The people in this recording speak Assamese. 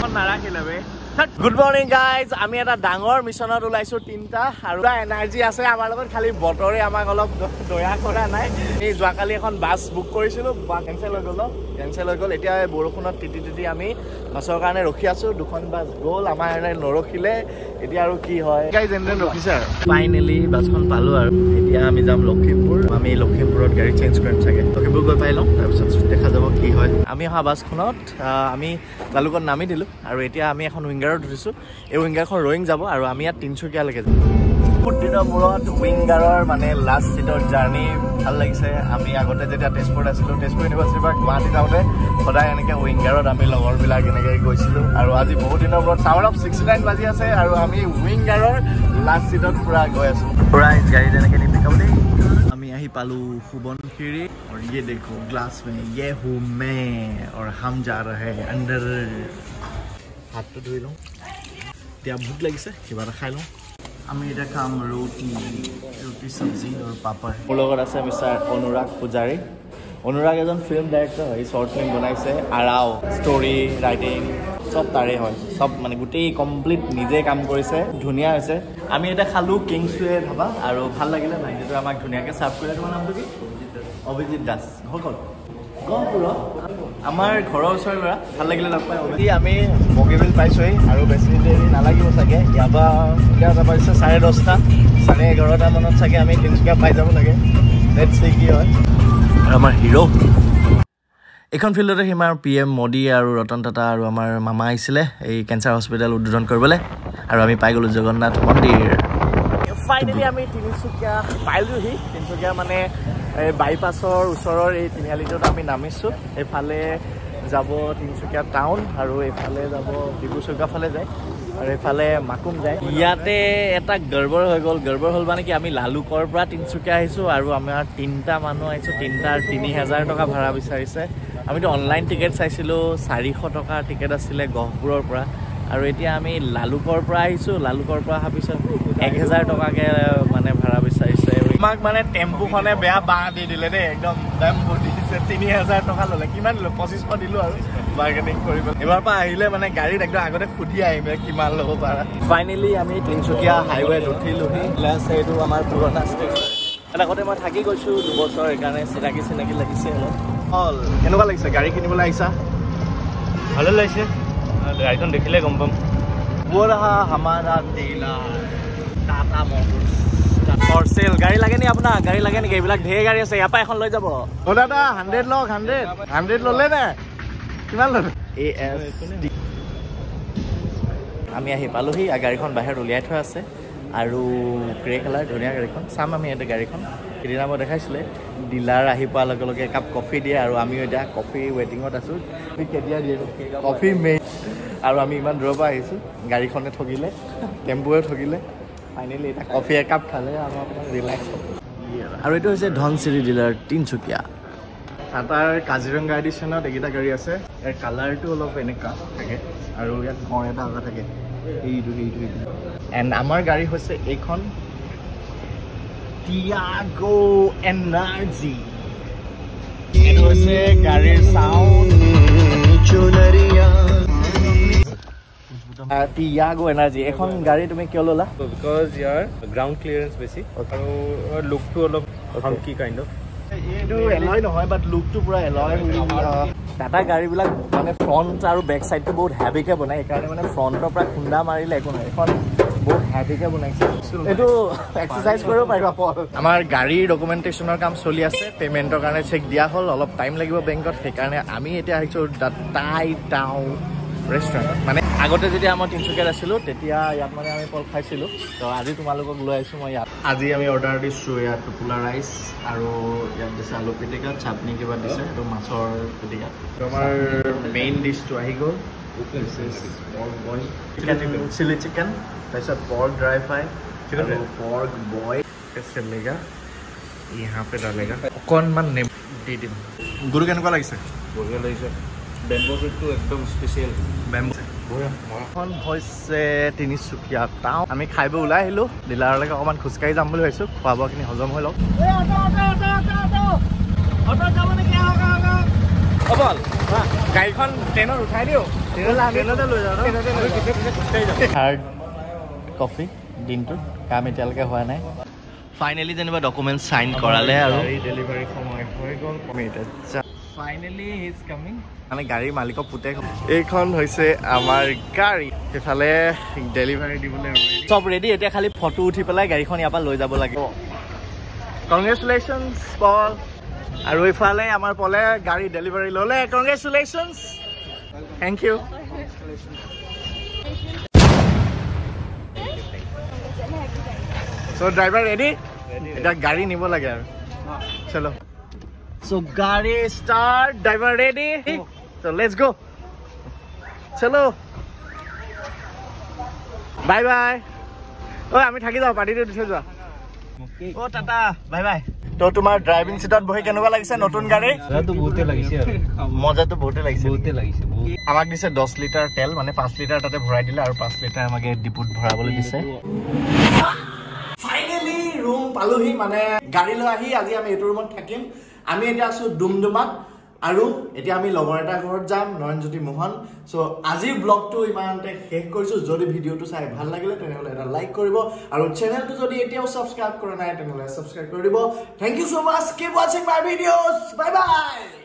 এখন নাৰাখিলে বে গুড মৰ্নিং গাইজ আমি এটা ডাঙৰ মিছনত ওলাইছো তিনটা আৰু এনাৰ্জি আছে আমাৰ লগত খালি বতৰে আমাক অলপ দয়া কৰা নাই এই যোৱাকালি এখন বাছ বুক কৰিছিলো বা কেনচেল হৈ গ'ল এতিয়া বৰষুণত তিতি আমি বাছৰ কাৰণে ৰখি আছো দুখন বাছ গ'ল আমাৰ নৰখিলে এতিয়া আৰু কি হয় গাইজ এনে ৰখিছে আৰু ফাইনেলি বাছখন পালো আৰু এতিয়া আমি যাম লখিমপুৰ আমি লখিমপুৰত গাড়ী চেঞ্জ কৰিম চাগে লখিমপুৰ গৈ পাই লওঁ তাৰপিছত দেখা যাব কি হয় আমি অহা বাছখনত আমি লালুকত নামি দিলো আৰু এতিয়া আমি এখন উইংগাৰত উঠিছো এই উইংগাৰখন ৰয়িং যাব আৰু আমি ইয়াত তিনচুকীয়ালৈকে যাম বহুত দিনৰ মূৰত উইংগাৰৰ মানে লাষ্ট চিটৰ জাৰ্ণি ভাল লাগিছে আমি আগতে যেতিয়া তেজপুৰত আছিলো তেজপুৰ ইউনিভাৰ্চিটিৰ পৰা গুৱাহাটী যাওঁতে সদায় এনেকৈ উইংগাৰত আমি লগৰবিলাক এনেকৈ গৈছিলোঁ আৰু আজি বহুত দিনৰ মূৰত টাৱাৰ অফ 69 বাজি আছে আৰু আমি উইংগাৰৰ লাষ্ট চিটত পুৰা গৈ আছো প্ৰাইজ গাড়ী তেনেকৈ নিপিকাব দেই আমি আহি পালো সুবনখিৰি और ये देखो ग्लास में ये हूँ मैं और हम जा रहे हैं अंदर हाथ धुई लूँ এতিয়া ভোক লাগিছে কিবা এটা খাই লওঁ আমি এটা খাম ৰুটি চব্জি আৰু পাপৰ মোৰ লগত আছে মিষ্টাৰ অনুৰাগ পূজাৰী অনুৰাগ এজন ফিল্ম ডাইৰেক্টৰ হয় শ্বৰ্ট ফিল্ম বনাইছে আৰাও ষ্টৰি ৰাইটিং সব তাৰে হয় সব মানে গোটেই কমপ্লিট নিজে কাম কৰিছে ধুনীয়া হৈছে আমি এটা খালো কিংছৱে ধাবা আৰু ভাল লাগিলে ভাইটিটো আমাক ধুনীয়াকৈ চাৰ্ভ কৰিলে তোমাৰ নামটো কি অভিজিত দাস হৈ গ'ল গহপুৰত আমাৰ ঘৰৰ ওচৰৰ ল'ৰা ভাল লাগিলে লগ পাই আমি বগীবিল পাইছোঁহি আৰু বেছি দেৰি নালাগিব চাগে ইয়াৰ পৰা এতিয়া পাইছোঁ 10:30 11:30 মানত চাগে আমি তিনচুকীয়া পাই যাব লাগে লেটছ চি কি হয় আৰু আমাৰ হিৰো এইখন ফিল্ডতে আমাৰ PM মোদী আৰু ৰতন টাটা আৰু আমাৰ মামা আহিছিলে এই কেঞ্চাৰ হস্পিটেল উদ্বোধন কৰিবলৈ আৰু আমি পাই গ'লোঁ জগন্নাথ মন্দিৰ ফাইনেলি আমি তিনিচুকীয়া পাইলোহি তিনিচুকীয়া মানে এই বাইপাছৰ ওচৰৰ এই তিনিআলিটোত আমি নামিছোঁ এইফালে যাব তিনিচুকীয়া টাউন আৰু এইফালে যাব ডিব্ৰুচৈখোৱা ফালে যায় আৰু এইফালে মাকুম যায় ইয়াতে এটা গড়বড় হৈ গ'ল গড়বড় হ'ল মানে কি আমি লালুকৰ পৰা তিনিচুকীয়া আহিছোঁ আৰু আমাৰ তিনিটা মানুহ আহিছোঁ তিনিটাৰ 3000 টকা ভাড়া বিচাৰিছে আমিতো অনলাইন টিকেট চাইছিলোঁ 400 টকাৰ টিকেট আছিলে গহপুৰৰ পৰা আৰু এতিয়া আমি লালুকৰ পৰা আহিছোঁ লালুকৰ পৰা অহাৰ পিছত 1000 টকাকৈ মানে ভাড়া বিচাৰিছে আমাক মানে টেম্পুখনে বেয়া বাঁহ দি দিলে দেই একদম দাম দি দিছে 3000 টকা ল'লে কিমান দিলোঁ 2500 দিলোঁ আৰু বাৰ্গেনিং কৰিব এবাৰ পৰা আহিলে মানে গাড়ীত একদম আগতে সুধি আহিম কিমান ল'ব পাৰা ফাইনেলি আমি তিনিচুকীয়া হাইৱেত উঠিলোহি প্লাছ এইটো আমাৰ পুৰণা ষ্টেচন আগতে মই থাকি গৈছোঁ 2 বছৰ সেইকাৰণে চিনাকি লাগিছে অলপ কেনেকুৱা লাগিছে গাড়ী কিনিবলৈ আহিছা ভালে লাগিছে গাড়ীখন দেখিলে গম পাম वो रहा हमारा dealer Tata Motors for sale गाड़ी लगे नहीं अपना गाड़ी लगे नहीं এইবিলাক ঢেৰ গাড়ী আছে ইয়াৰ পৰা এখন লৈ যাব ও দাদা 100 লওক 100 ললে নে কিমান ললে ASD আমি আহি পালোহি গাড়ীখন বাহিৰত উলিয়াই থোৱা আছে আৰু গ্ৰে কালাৰ ধুনীয়া গাড়ীখন চাম আমি এটা গাড়ীখন সিদিনা মই দেখাইছিলে ডিলাৰ আহি পোৱাৰ লগে লগে একাপ কফি দিয়ে আৰু আমিও এতিয়া কফি ৱেটিঙত আছোঁ কেতিয়া দিয়ে কফি মেইন আৰু আমি ইমান দূৰৰ পৰা আহিছোঁ গাড়ীখনে ঠগিলে টেম্পুৱে ঠগিলে ফাইনেলি এটা কফি একাপ খালে আমাৰ অকণমান ৰিলেক্স হ'ব আৰু এইটো হৈছে ধনচিৰি ডিলাৰ তিনিচুকীয়া টাটাৰ কাজিৰঙা এডিশ্যনত এইকেইটা গাড়ী আছে ইয়াৰ কালাৰটো অলপ এনেকুৱা থাকে আৰু ইয়াত ঘৰ এটা আগা থাকে এইটো এণ্ড আমাৰ গাড়ী হৈছে এইখন টিয়াগো এনাৰ্জি এইটো হৈছে গাড়ীৰ চাউণ্ড টিয়াগো এনাৰ্জি এখন গাড়ী তুমি কিয় ল'লা বিকজ ইয়াৰ গ্ৰাউণ্ড ক্লিয়াৰেঞ্চ বেছি আৰু লুকটো অলপ হাংকি কাইণ্ড অফ এইটো এলয় নহয় বাট লুকটো পুৰা এলয় টাটা গাড়ীবিলাক মানে ফ্ৰণ্ট আৰু বেক চাইডটো বহুত হেভিকে বনায় সেইকাৰণে মানে ফ্ৰণ্টৰ পৰা খুন্দা মাৰিলে একো নহয় এখন বহুত হেভিকে বনাইছে এইটো এক্সাৰচাইজ কৰিব পাৰিবা আমাৰ গাড়ীৰ ডকুমেণ্টেশ্যনৰ কাম চলি আছে পে'মেণ্টৰ কাৰণে চেক দিয়া হ'ল অলপ টাইম লাগিব বেংকত সেইকাৰণে আমি এতিয়া আহিছোঁ টাই টাউন ৰেষ্টুৰেণ্টত মানে আগতে যেতিয়া মই তিনিচুকীয়াত আছিলোঁ তেতিয়া ইয়াত মানে আমি কল খাইছিলোঁ তো আজি তোমালোকক লৈ আহিছোঁ মই ইয়াত আজি আমি অৰ্ডাৰ দিছোঁ ইয়াত টোপোলা ৰাইচ আৰু ইয়াত দিছে আলু পিটিকা চাটনি কিবা দিছে এইটো মাছৰ পিটিকা তো আমাৰ মেইন ডিছটো আহি গ'ল চিলি চিকেন তাৰপিছত pork dry fry pork boil চলেগা ইহাঁ পে ডালেগা অকণমান নেমু দি দিম গুৰু কেনেকুৱা লাগিছে বঢ়িয়া লাগিছে বেম্বো শ্বুটটো একদম স্পেচিয়েল এখন হৈছে তিনিচুকীয়া টাউন আমি খাই বৈ ওলাই আহিলোঁ ডিলাৰলৈকে অকণমান খোজকাঢ়ি যাম বুলি ভাবিছোঁ খোৱা বোৱাখিনি হজম হৈ লওক গাড়ীখন ট্ৰেইনত উঠাই দিওঁ হাৰ্ড কফি দিনটোত কাম এতিয়ালৈকে হোৱা নাই ফাইনেলি যেনিবা ডকুমেণ্ট চাইন কৰালে আৰু ডেলিভাৰী সময় হৈ গ'ল ফাইনেলি হি ইজ কামিং মানে গাড়ীৰ মালিকক পুতেক এইখন হৈছে আমাৰ গাড়ী সেইফালে ডেলিভাৰী দিবলৈ চব ৰেডি এতিয়া খালি ফটো উঠি পেলাই গাড়ীখন ইয়াৰ পৰা লৈ যাব লাগিব কংগ্ৰেচুলেশ্যনছ পল আৰু এইফালে আমাৰ পলে গাড়ী ডেলিভাৰী ল'লে congratulations thank you So driver ready? Eta gari nibo lage aru. Chalo. So gari start, driver ready? So let's go. Chalo. Bye bye. Oh ami thaki jao party tu dise joa. Oh tata bye bye. তো তোমাৰ ড্ৰাইভিং সিটত বহি কেনেকুৱা লাগিছে নতুন গাড়ী মজাটো বহুতে লাগিছে মজাটো বহুতে লাগিছে বহুত আমাক দিছে 10 লিটাৰ তেল মানে 5 লিটাৰ তাতে ভৰাই দিলে আৰু 5 লিটাৰ আমাকে ডিপুট ভৰাবলৈ দিছে ফাইনালি ৰুম পালোহি মানে গাড়ী লৈ আহি আজি আমি এইটো ৰুমত থাকিম আমি এতিয়া আছো ডুমডুমাত আৰু এতিয়া আমি লগৰ এটা ঘৰত যাম নয়নজ্যোতি মোহন সো আজি ব্লগটো ইমানতে শেষ কৰিছো যদি ভিডিওটো চাই ভাল লাগিলে তেনেহলে এটা লাইক কৰিব আৰু চেনেলটো যদি এতিয়াও সাবস্ক্ৰাইব কৰা নাই তেনেহলে সাবস্ক্ৰাইব কৰি দিব thank you so much keep watching my videos bye by